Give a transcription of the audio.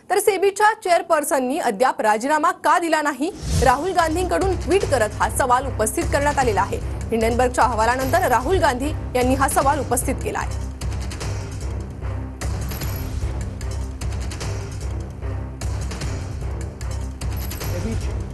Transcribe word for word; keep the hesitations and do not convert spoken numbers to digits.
तर सेबीच्या चेअरपर्सननी अद्याप राजीनामा का दिला नाही, राहुल गांधींकडून ट्विट करत हा सवाल उपस्थित करण्यात आलेला आहे। हिंडनबर्गच्या अहवालानंतर राहुल गांधी यांनी हा सवाल उपस्थित केला आहे। सेबी